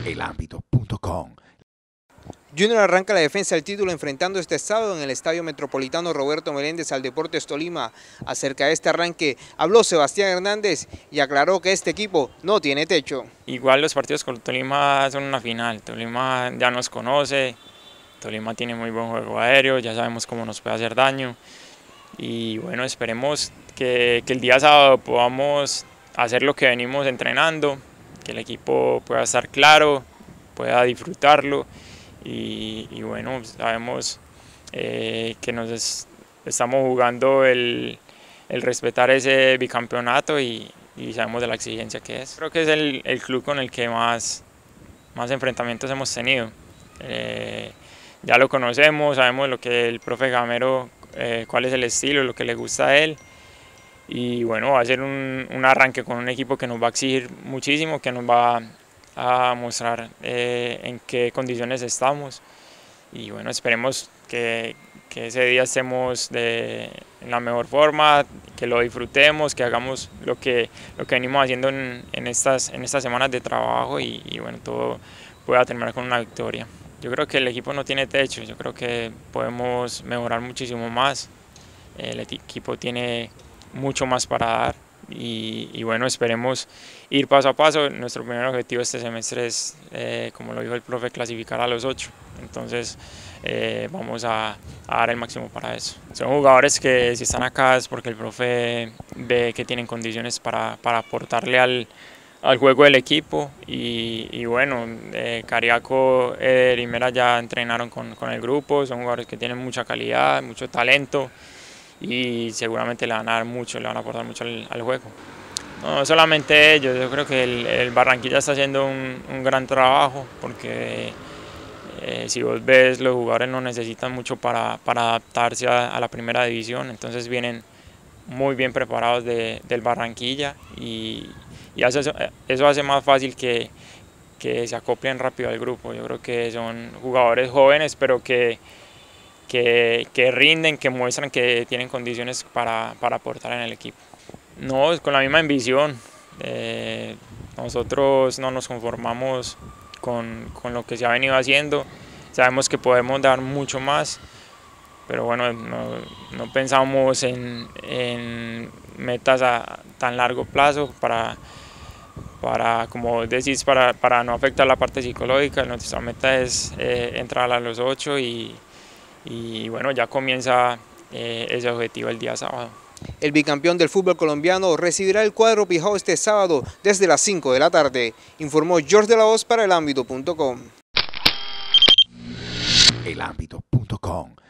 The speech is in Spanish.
elambito.com. Junior arranca la defensa del título enfrentando este sábado en el Estadio Metropolitano Roberto Meléndez al Deportes Tolima. Acerca de este arranque habló Sebastián Hernández y aclaró que este equipo no tiene techo. Igual los partidos con Tolima son una final, Tolima ya nos conoce, Tolima tiene muy buen juego aéreo, ya sabemos cómo nos puede hacer daño y bueno, esperemos que el día sábado podamos hacer lo que venimos entrenando, que el equipo pueda estar claro, pueda disfrutarlo. Y bueno, sabemos que estamos jugando el respetar ese bicampeonato y sabemos de la exigencia que es. Creo que es el club con el que más enfrentamientos hemos tenido. Ya lo conocemos, sabemos lo que el profe Gamero, cuál es el estilo, lo que le gusta a él. Y bueno, va a ser un arranque con un equipo que nos va a exigir muchísimo, que nos va a mostrar en qué condiciones estamos y bueno, esperemos que ese día estemos en la mejor forma, que lo disfrutemos, que hagamos lo que venimos haciendo en estas semanas de trabajo y bueno, todo pueda terminar con una victoria. Yo creo que el equipo no tiene techo, yo creo que podemos mejorar muchísimo más, el equipo tiene mucho más para dar. Y bueno, esperemos ir paso a paso. Nuestro primer objetivo este semestre es, como lo dijo el profe, clasificar a los 8. Entonces vamos a dar el máximo para eso. Son jugadores que si están acá es porque el profe ve que tienen condiciones para aportarle al juego del equipo. Y bueno, Cariaco y Mera ya entrenaron con el grupo. Son jugadores que tienen mucha calidad, mucho talento. Y seguramente le van a dar mucho, le van a aportar mucho al juego. No solamente ellos, yo creo que el Barranquilla está haciendo un gran trabajo porque si vos ves, los jugadores no necesitan mucho para adaptarse a la primera división, entonces vienen muy bien preparados del Barranquilla y eso hace más fácil que se acoplen rápido al grupo. Yo creo que son jugadores jóvenes pero que rinden, que muestran que tienen condiciones para aportar en el equipo. No, con la misma ambición. Nosotros no nos conformamos con lo que se ha venido haciendo. Sabemos que podemos dar mucho más, pero bueno, no pensamos en metas a tan largo plazo para como decís, para no afectar la parte psicológica. Nuestra meta es entrar a los 8 y bueno, ya comienza ese objetivo el día sábado. El bicampeón del fútbol colombiano recibirá el cuadro Pijao este sábado desde las 5 de la tarde, informó George de la Hoz para elambito.com. elambito.com.